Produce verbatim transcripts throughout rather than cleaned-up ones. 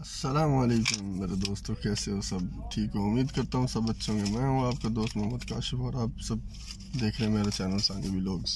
अस्सलाम वालेकुम मेरे दोस्तों, कैसे हो? सब ठीक हो? उम्मीद करता हूँ सब अच्छे होंगे। मैं हूँ आपका दोस्त मोहम्मद काशिफ और आप सब देख रहे हैं मेरा चैनल सानी व्लॉग्स।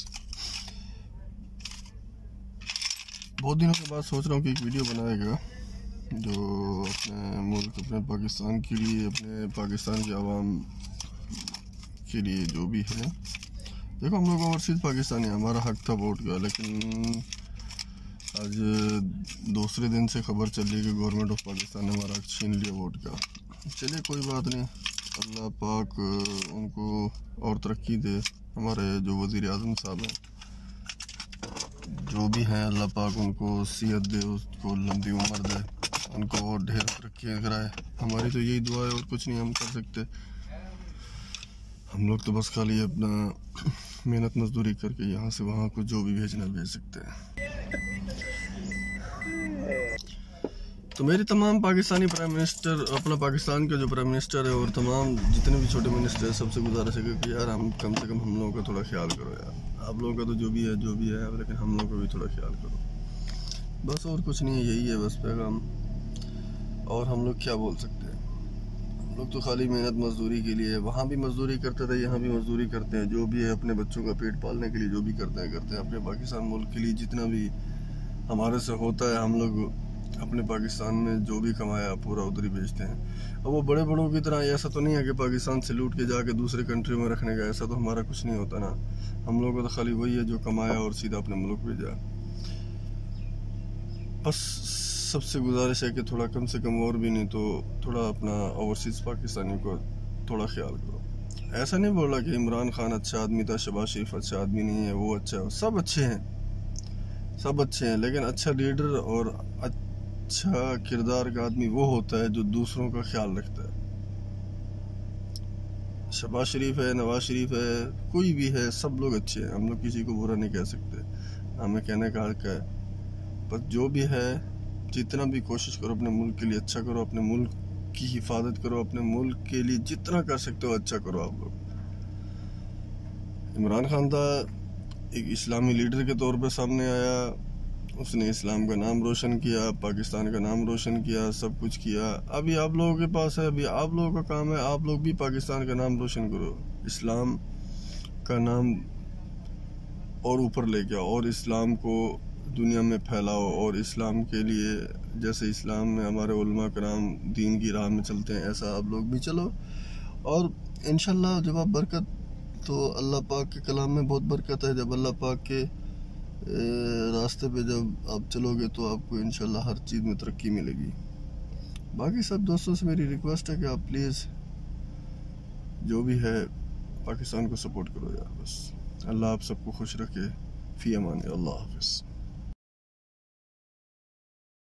बहुत दिनों के बाद सोच रहा हूँ कि एक वीडियो बनाएगा जो अपने मुल्क, अपने पाकिस्तान के लिए, अपने पाकिस्तान की आवाम के लिए जो भी है। देखो, हम लोग ओवरसीज़ पाकिस्तानी, हमारा हक था वोट का, लेकिन आज दूसरे दिन से खबर चली कि गवर्नमेंट ऑफ पाकिस्तान ने हमारा हक छीन लिया वोट का। चलिए कोई बात नहीं, अल्लाह पाक उनको और तरक्की दे। हमारे जो वज़ीर आज़म साहब हैं, जो भी हैं, अल्लाह पाक उनको सेहत दे, उसको लंबी उम्र दे, उनको ढेर तरक्की कराए। हमारी तो यही दुआ है और कुछ नहीं हम कर सकते। हम लोग तो बस खाली अपना मेहनत मजदूरी करके यहाँ से वहाँ को जो भी भेजना भेज सकते हैं। तो मेरी तमाम पाकिस्तानी प्राइम मिनिस्टर, अपना पाकिस्तान का जो प्राइम मिनिस्टर है और तमाम जितने भी छोटे मिनिस्टर हैं, सबसे गुजारिश है कि यार हम कम से कम हम लोगों का थोड़ा ख्याल करो यार। आप लोगों का तो जो भी है जो भी है, लेकिन हम लोगों का भी थोड़ा ख्याल करो। बस और कुछ नहीं है, यही है बस पैगाम। और हम लोग क्या बोल सकते हैं? हम लोग तो खाली मेहनत मजदूरी के लिए, वहाँ भी मजदूरी करते थे, यहाँ भी मजदूरी करते हैं। जो भी है अपने बच्चों का पेट पालने के लिए जो भी करते हैं करते हैं अपने पाकिस्तान मुल्क के लिए जितना भी हमारे से होता है, हम लोग अपने पाकिस्तान में जो भी कमाया पूरा उधर ही बेचते हैं। और वो बड़े बड़ों की तरह ऐसा तो नहीं है कि पाकिस्तान से लूट के जाके दूसरे कंट्री में रखने का, ऐसा तो हमारा कुछ नहीं होता ना। हम लोगों का तो खाली वही है जो कमाया और सीधा अपने मुल्क भेजा। बस सबसे गुजारिश है कि थोड़ा कम से कम, और भी नहीं तो थोड़ा अपना ओवरसीज़ पाकिस्तानी को थोड़ा ख्याल करो। ऐसा नहीं बोला कि इमरान खान अच्छा आदमी था, शहबाज शरीफ अच्छा आदमी नहीं है, वो अच्छा है। सब अच्छे हैं, सब अच्छे हैं, लेकिन अच्छा लीडर और अच्छा किरदार का आदमी वो होता है जो दूसरों का ख्याल रखता है। शहबाज शरीफ है, नवाज शरीफ है, कोई भी है, सब लोग अच्छे हैं। हम लोग किसी को बुरा नहीं कह सकते, हमें कहने का हक है। पर जो भी है, जितना भी कोशिश करो अपने मुल्क के लिए अच्छा करो, अपने मुल्क की हिफाजत करो, अपने मुल्क के लिए जितना कर सकते हो अच्छा करो आप लोग। इमरान खान था एक इस्लामी लीडर के तौर पे सामने आया, उसने इस्लाम का नाम रोशन किया, पाकिस्तान का नाम रोशन किया, सब कुछ किया। अभी आप लोगों के पास है, अभी आप लोगों का काम है, आप लोग भी पाकिस्तान का नाम रोशन करो, इस्लाम का नाम और ऊपर लेके आओ और इस्लाम को दुनिया में फैलाओ। और इस्लाम के लिए, जैसे इस्लाम में हमारे उलमा कराम दीन की राह में चलते हैं, ऐसा आप लोग भी चलो। और इंशाल्लाह जब आप बरकत, तो अल्लाह पाक के कलाम में बहुत बरकत है। जब अल्लाह पाक के रास्ते पे जब आप चलोगे तो आपको इंशाल्लाह हर चीज़ में तरक्की मिलेगी। बाकी सब दोस्तों से मेरी रिक्वेस्ट है कि आप प्लीज़ जो भी है पाकिस्तान को सपोर्ट करो यार। बस अल्लाह आप सबको खुश रखे। फ़ी अमान अल्लाह हाफ़िज़।